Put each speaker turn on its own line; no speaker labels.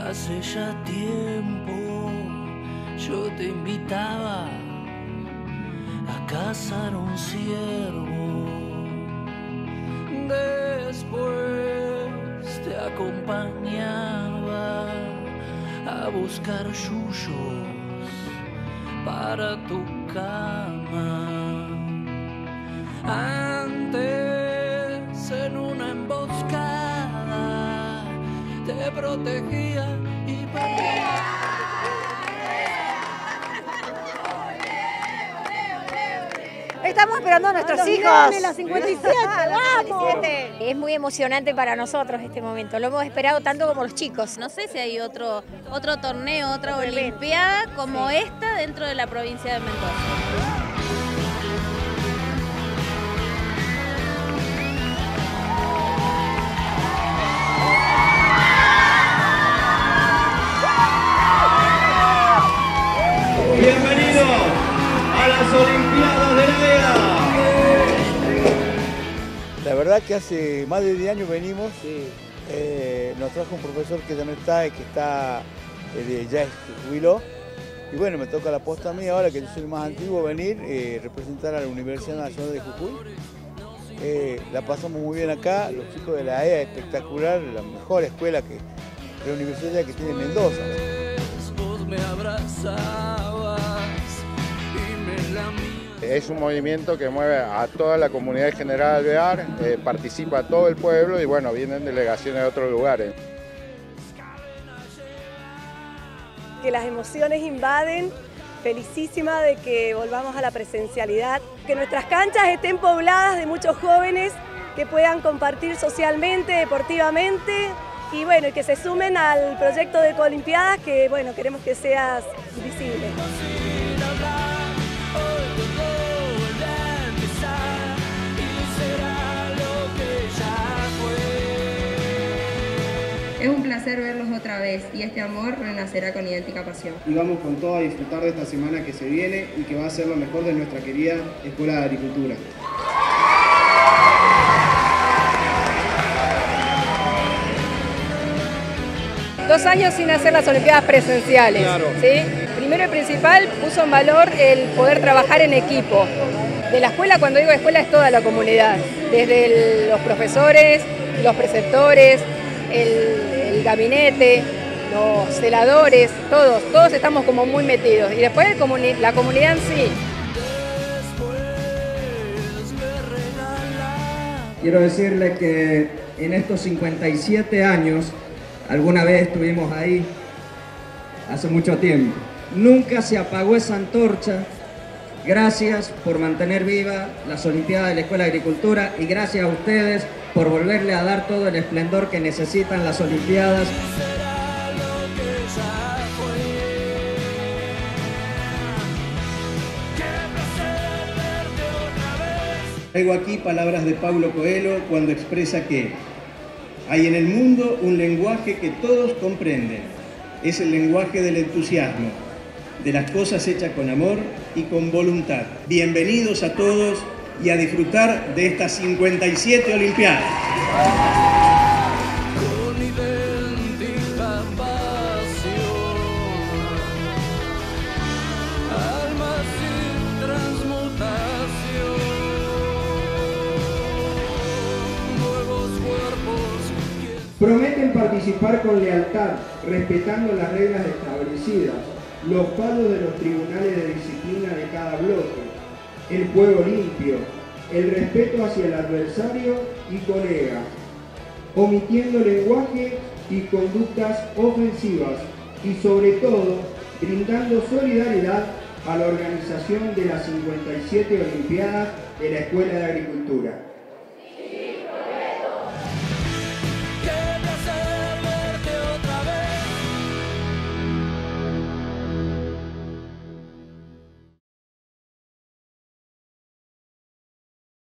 Hace ya tiempo yo te invitaba a cazar un ciervo. Después te acompañaba a buscar yuyos para tu cama. Antes en una emboscada te protegía y
Estamos esperando a nuestros hijos.
Los 57, ¡vamos!
Es muy emocionante para nosotros este momento. Lo hemos esperado tanto como los chicos.
No sé si hay otro torneo, otra olimpiada como esta dentro de la provincia de Mendoza.
Bienvenidos a las Olimpiadas de la EA.
La verdad que hace más de 10 años venimos, nos trajo un profesor que ya no está, que está, ya se jubiló, y bueno, me toca la posta a mí ahora que yo soy el más antiguo venir, representar a la Universidad Nacional de Jujuy. La pasamos muy bien acá, los chicos de la EA, espectacular, la mejor escuela de la universidad que tiene Mendoza.
Es un movimiento que mueve a toda la comunidad general alvear, participa todo el pueblo y bueno, vienen delegaciones de otros lugares.
Que las emociones invaden, felicísima de que volvamos a la presencialidad, que nuestras canchas estén pobladas de muchos jóvenes que puedan compartir socialmente, deportivamente y bueno, que se sumen al proyecto de Ecolimpiadas que bueno, queremos que seas visible.
Es un placer verlos otra vez y este amor renacerá con idéntica pasión.
Y vamos con todo a disfrutar de esta semana que se viene y que va a ser lo mejor de nuestra querida Escuela de Agricultura.
Dos años sin hacer las Olimpiadas presenciales,
claro.
¿Sí? Primero y principal puso en valor el poder trabajar en equipo. De la escuela, cuando digo escuela, es toda la comunidad, desde los profesores, los preceptores, el gabinete, los celadores, todos estamos como muy metidos. Y después la comunidad en sí.
Quiero decirle que en estos 57 años, alguna vez estuvimos ahí, hace mucho tiempo. Nunca se apagó esa antorcha. Gracias por mantener viva las Olimpiadas de la Escuela de Agricultura y gracias a ustedes por volverle a dar todo el esplendor que necesitan las Olimpiadas.
Traigo aquí palabras de Paulo Coelho cuando expresa que hay en el mundo un lenguaje que todos comprenden. Es el lenguaje del entusiasmo, de las cosas hechas con amor y con voluntad. Bienvenidos a todos y a disfrutar de estas 57 Olimpiadas.
Prometen participar con lealtad, respetando las reglas establecidas, los palos de los tribunales de disciplina de cada bloque, el juego limpio, el respeto hacia el adversario y colega, omitiendo lenguaje y conductas ofensivas y sobre todo brindando solidaridad a la organización de las 57 Olimpiadas de la Escuela de Agricultura.